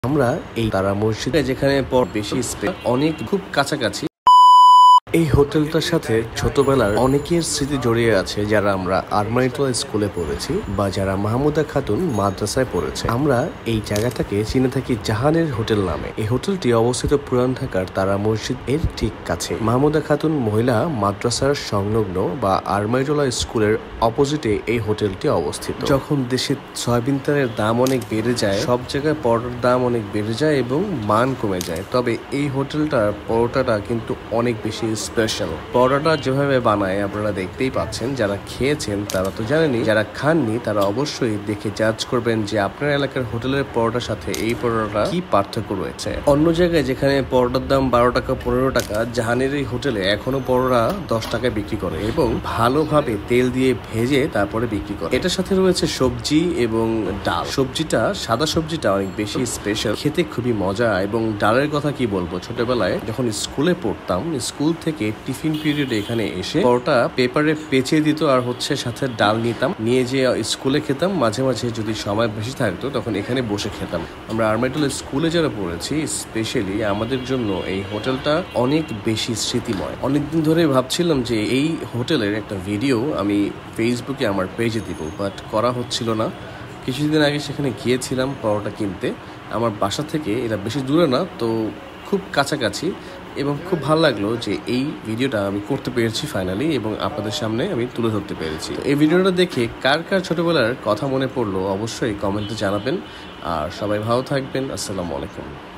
আমরা এই তারা মসজিদে যেখানে বেশি স্পেস অনেক খুব কাছাকাছি এই হোটেলটার সাথে ছোটবেলার অনেকের স্মৃতি জড়িয়ে আছে যারা আমরা আরমানিটোলা স্কুলে পড়েছি বা যারা মাহমুদা খাতুন মাদ্রাসায় পড়েছে। আমরা এই জায়গাটাকে চিনে থাকি জাহানের হোটেল নামে। এই হোটেলটি অবস্থিত পুরান ঢাকার তারা মসজিদ এর ঠিক কাছে। মাহমুদা খাতুন মহিলা মাদ্রাসার সংলগ্ন বা আরমানিটোলা স্কুলের অপোজিটে এই হোটেলটি অবস্থিত। যখন দেশে সয়াবিন তেলের দাম অনেক বেড়ে যায়, সব জায়গায় পরোটার দাম অনেক বেড়ে যায় এবং মান কমে যায়, তবে এই হোটেলটার পরোটাটা কিন্তু অনেক বেশি স্পেশাল। পরোটা যেভাবে বানায় আপনারা দেখতেই পাচ্ছেন, যারা খেয়েছেন তারা তো জানেনি, যারা খাননি তারা অবশ্যই দেখে জাজ করবেন যে আপনার এলাকার হোটেলের পরোটার সাথে এই পরোটা কি পার্থক্য রয়েছে। অন্য জায়গায় যেখানে পরোটার দাম 12 টাকা 15 টাকা, জাহানের এই হোটেলে এখনো পরোটা 10 টাকায় বিক্রি করে এবং ভালোভাবে তেল দিয়ে ভেজে তারপরে বিক্রি করে। এটার সাথে রয়েছে সবজি এবং ডাল। সবজিটা সাদা সবজিটা অনেক বেশি স্পেশাল, খেতে খুবই মজা। এবং ডালের কথা কি বলবো, ছোটবেলায় যখন স্কুলে পড়তাম, স্কুল থেকে টিফিন পিরিয়ডে এখানে এসে পরোটা পেপারে পেঁচিয়ে দিত আর সাথে ডাল নিতাম, নিয়ে যে স্কুলে খেতাম। মাঝে মাঝে যদি সময় বেশি থাকতো তখন এখানে বসে খেতাম। আমরা আরমানিটোলা স্কুলে যারা পড়েছি, স্পেশালি আমাদের জন্য এই হোটেলটা অনেক বেশি স্মৃতিময়। অনেকদিন ধরে ভাবছিলাম যে এই হোটেলের একটা ভিডিও আমি ফেসবুকে আমার পেজে দিব, বাট করা হচ্ছিল না। কিছুদিন আগে সেখানে গিয়েছিলাম পরোটা কিনতে। আমার বাসা থেকে এটা বেশি দূরে না, তো খুব কাছাকাছি, এবং খুব ভালো লাগলো যে এই ভিডিওটা আমি করতে পেরেছি ফাইনালি, এবং আপনাদের সামনে আমি তুলে ধরতে পেরেছি। এই ভিডিওটা দেখে কার কার ছোটবেলার কথা মনে পড়লো অবশ্যই কমেন্টে জানাবেন। আর সবাই ভালো থাকবেন। আসসালামু আলাইকুম।